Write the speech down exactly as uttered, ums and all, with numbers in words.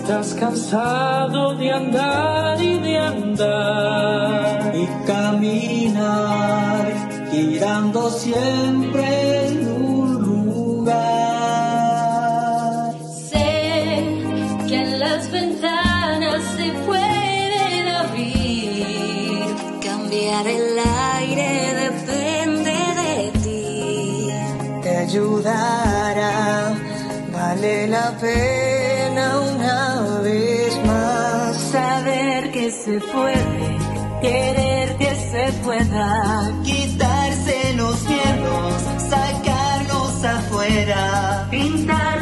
estás cansado de andar y de andar y caminar, girando siempre en un lugar. Sé que en las ventanas se pueden abrir, cambiar el aire depende de ti. Te ayudará, vale la pena una vez más. Saber que se puede, querer que se pueda, quitarse los miedos, sacarlos afuera, pintar